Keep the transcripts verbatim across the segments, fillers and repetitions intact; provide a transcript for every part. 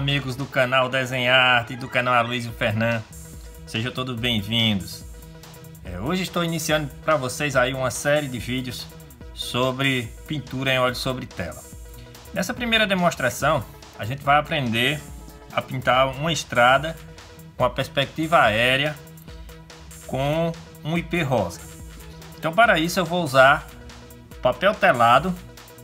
amigos do canal Desenharte e do canal Aloysio Fernando, sejam todos bem-vindos. É, hoje estou iniciando para vocês aí uma série de vídeos sobre pintura em óleo sobre tela. Nessa primeira demonstração, a gente vai aprender a pintar uma estrada com a perspectiva aérea com um I P rosa. Então, para isso eu vou usar papel telado,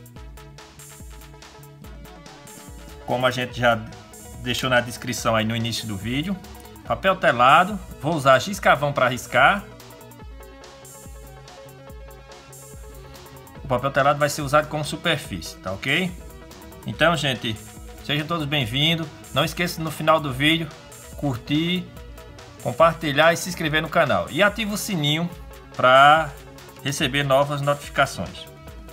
como a gente já deixou na descrição aí no início do vídeo. Papel telado, vou usar giz carvão para riscar. O papel telado vai ser usado como superfície, tá ok? Então, gente, sejam todos bem-vindos. Não esqueça no final do vídeo curtir, compartilhar e se inscrever no canal. E ativa o sininho para receber novas notificações.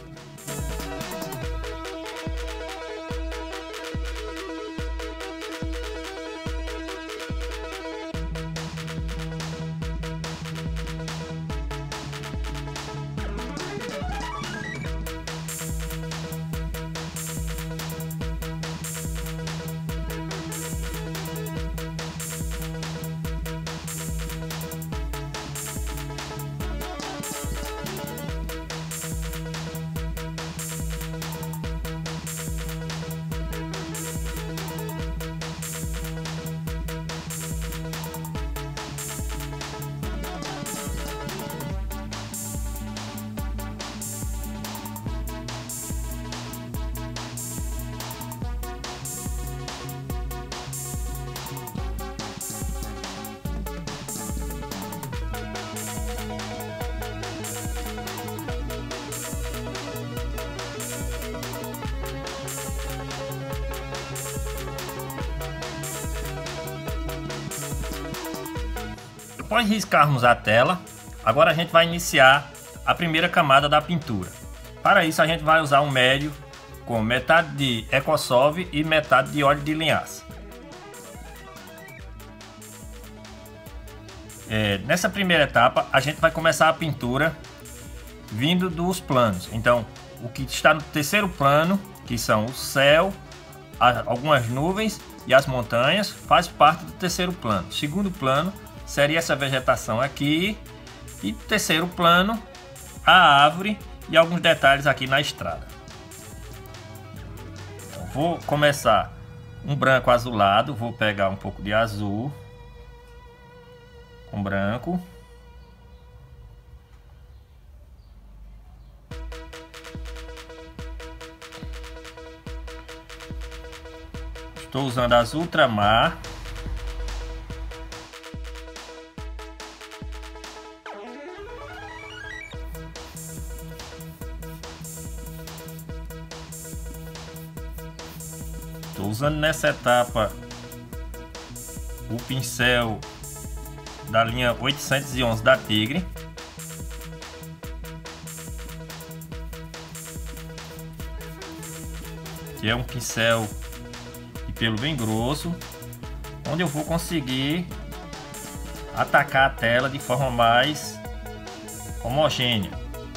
Após riscarmos a tela, agora a gente vai iniciar a primeira camada da pintura. Para isso a gente vai usar um médio com metade de Ecosolve e metade de óleo de linhaça. É, nessa primeira etapa a gente vai começar a pintura vindo dos planos. Então, o que está no terceiro plano, que são o céu, algumas nuvens e as montanhas, faz parte do terceiro plano. Segundo plano seria essa vegetação aqui, e terceiro plano, a árvore e alguns detalhes aqui na estrada. Então, vou começar um branco azulado, vou pegar um pouco de azul com branco. Estou usando azul ultramar. Estou usando nessa etapa o pincel da linha oitocentos e onze da Tigre. Que é um pincel de pelo bem grosso, onde eu vou conseguir atacar a tela de forma mais homogênea.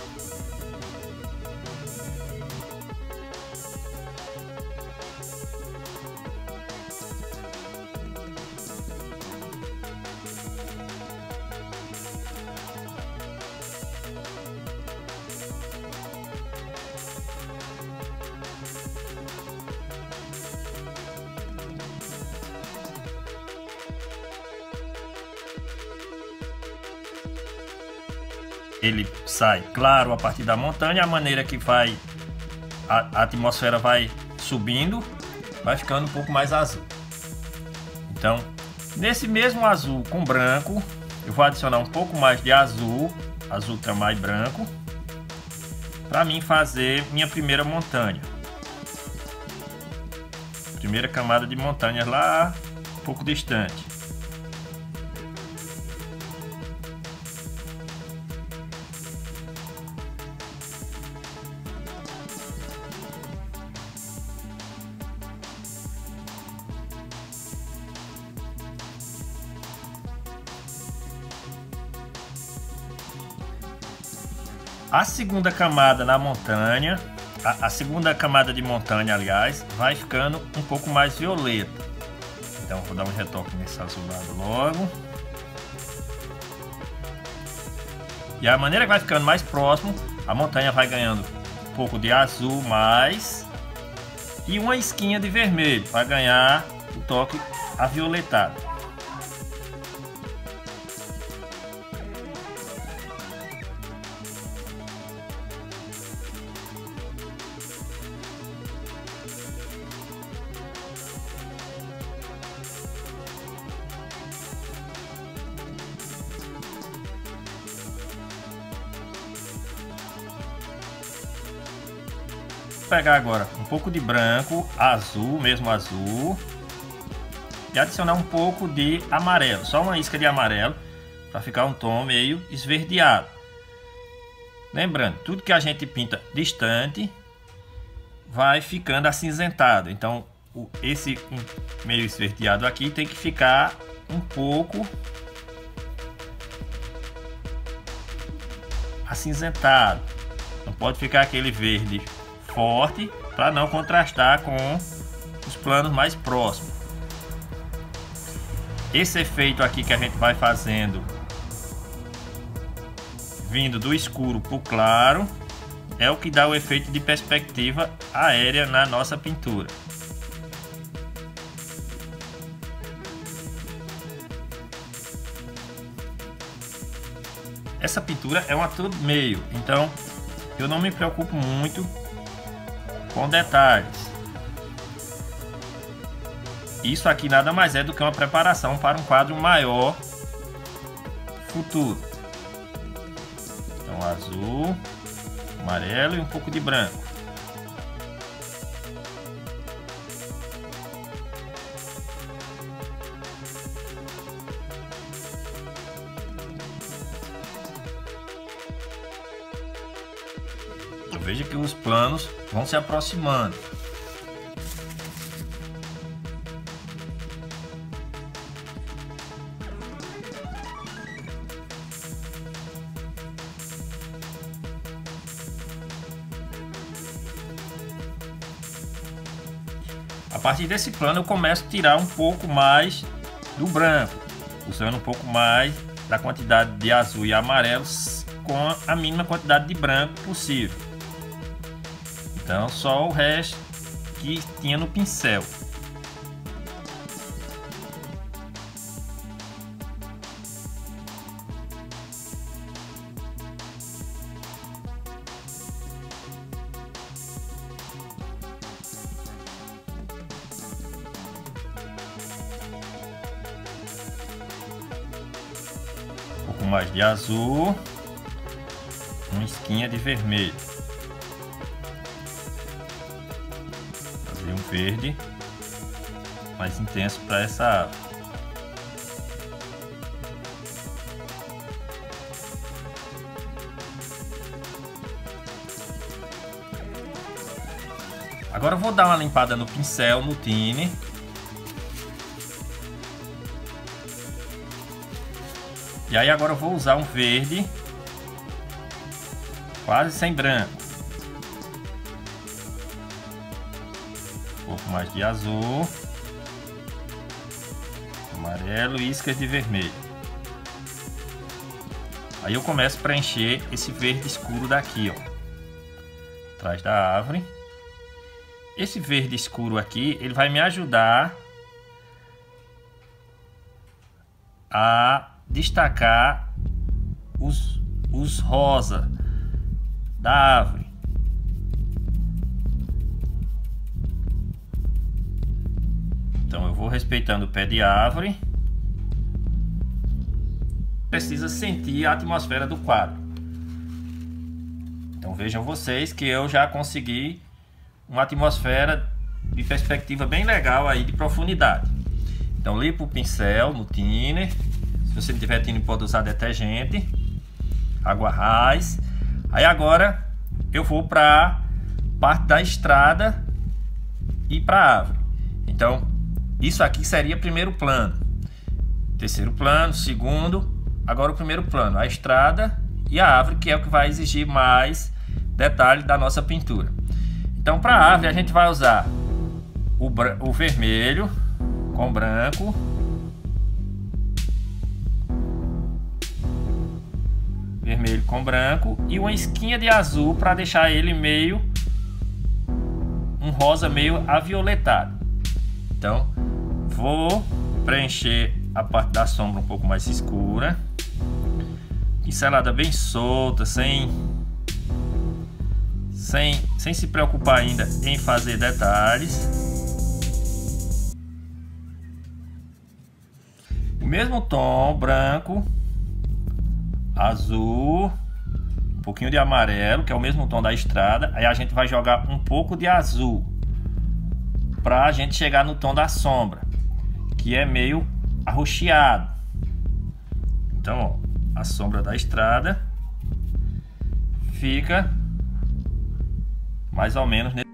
Ele sai claro a partir da montanha, a maneira que vai a, a atmosfera vai subindo, vai ficando um pouco mais azul. Então, nesse mesmo azul com branco, eu vou adicionar um pouco mais de azul, azul ultramar e branco, para mim fazer minha primeira montanha. Primeira camada de montanhas lá, um pouco distante. A segunda camada na montanha, a, a segunda camada de montanha, aliás, vai ficando um pouco mais violeta. Então vou dar um retoque nesse azulado logo. E a maneira que vai ficando mais próximo, a montanha vai ganhando um pouco de azul mais e uma esquinha de vermelho para ganhar o toque avioletado. Vou pegar agora um pouco de branco, azul, mesmo azul, e adicionar um pouco de amarelo, só uma isca de amarelo para ficar um tom meio esverdeado. Lembrando, tudo que a gente pinta distante vai ficando acinzentado, então esse meio esverdeado aqui tem que ficar um pouco acinzentado, não pode ficar aquele verde forte para não contrastar com os planos mais próximos. Esse efeito aqui que a gente vai fazendo vindo do escuro para o claro é o que dá o efeito de perspectiva aérea na nossa pintura. Essa pintura é uma todo meio, então eu não me preocupo muito com detalhes. Isso aqui nada mais é do que uma preparação para um quadro maior futuro. Então azul, amarelo e um pouco de branco. Veja que os planos vão se aproximando. A partir desse plano eu começo a tirar um pouco mais do branco, usando um pouco mais da quantidade de azul e amarelo com a mínima quantidade de branco possível. Então só o resto que tinha no pincel. Um pouco mais de azul, uma esquinha de vermelho. Um verde mais intenso para essa árvore. Agora eu vou dar uma limpada no pincel, no tine. E aí agora eu vou usar um verde quase sem branco. Um pouco mais de azul, amarelo e iscas de vermelho. Aí eu começo a preencher esse verde escuro daqui, ó, atrás da árvore. Esse verde escuro aqui, ele vai me ajudar a destacar os, os rosa da árvore. Então eu vou respeitando o pé de árvore. Precisa sentir a atmosfera do quadro. Então vejam vocês que eu já consegui uma atmosfera de perspectiva bem legal aí de profundidade. Então limpo o pincel no thinner. Se você não tiver thinner pode usar detergente, água raiz. Aí agora eu vou para parte da estrada e para a árvore. Então isso aqui seria primeiro plano, terceiro plano, segundo, agora o primeiro plano, a estrada e a árvore, que é o que vai exigir mais detalhe da nossa pintura. Então para a árvore a gente vai usar o, o vermelho com branco. Vermelho com branco e uma esquinha de azul para deixar ele meio um rosa meio avioletado. Então vou preencher a parte da sombra um pouco mais escura, pincelada bem solta, sem sem sem se preocupar ainda em fazer detalhes. O mesmo tom branco, azul, um pouquinho de amarelo, que é o mesmo tom da estrada. Aí a gente vai jogar um pouco de azul para a gente chegar no tom da sombra, que é meio arroxeado. Então, ó, a sombra da estrada fica mais ou menos nesse.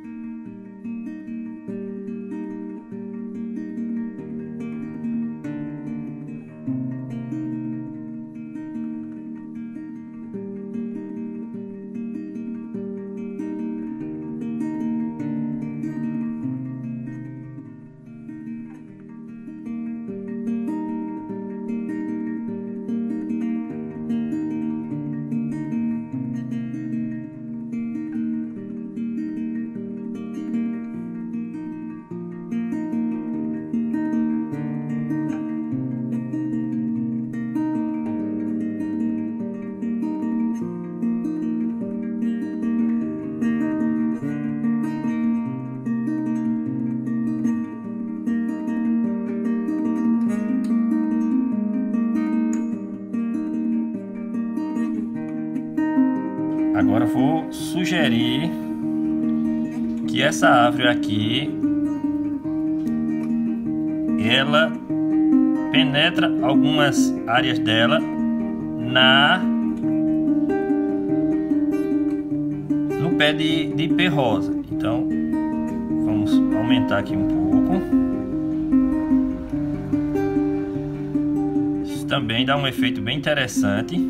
Agora vou sugerir que essa árvore aqui, ela penetra algumas áreas dela na no pé de, de ipê rosa. Então vamos aumentar aqui um pouco. Isso também dá um efeito bem interessante.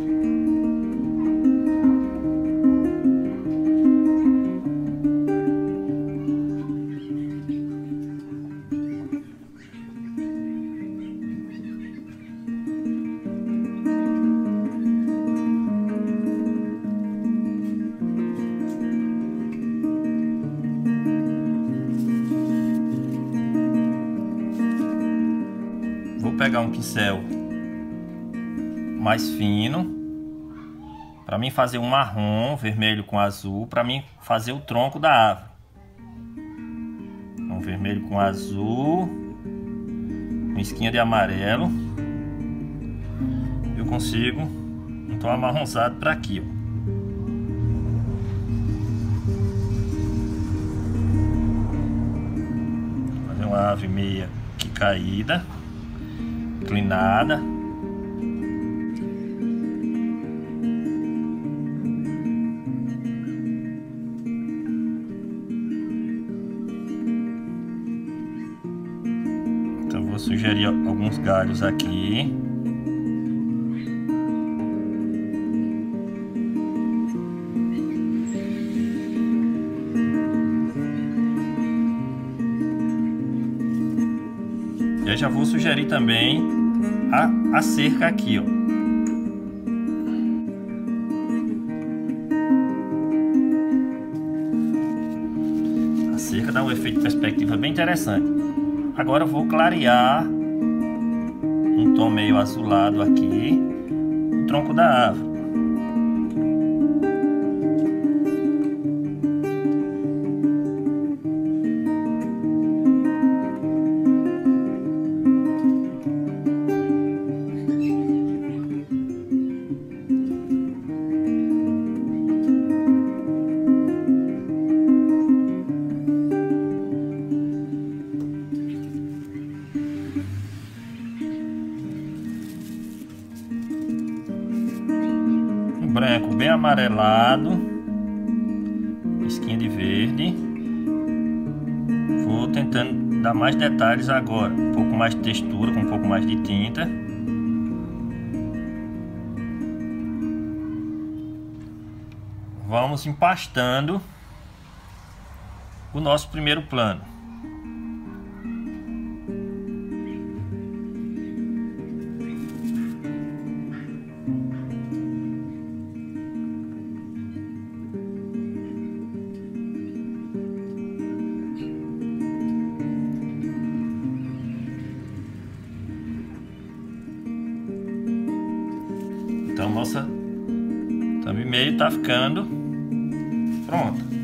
Vou pegar um pincel mais fino para mim fazer um marrom, vermelho com azul, para mim fazer o tronco da árvore. Um vermelho com azul, uma esquinha de amarelo. Eu consigo um tom amarronzado para aqui, ó. Fazer uma árvore meia que caída, inclinada. Então vou sugerir alguns galhos aqui. Eu já vou sugerir também a, a cerca aqui, ó. A cerca dá um efeito de perspectiva bem interessante. Agora eu vou clarear um tom meio azulado aqui, o tronco da árvore. Branco bem amarelado, esquinha de verde. Vou tentando dar mais detalhes agora, um pouco mais de textura, com um pouco mais de tinta. Vamos empastando o nosso primeiro plano. Então nossa thumb meio tá ficando pronta.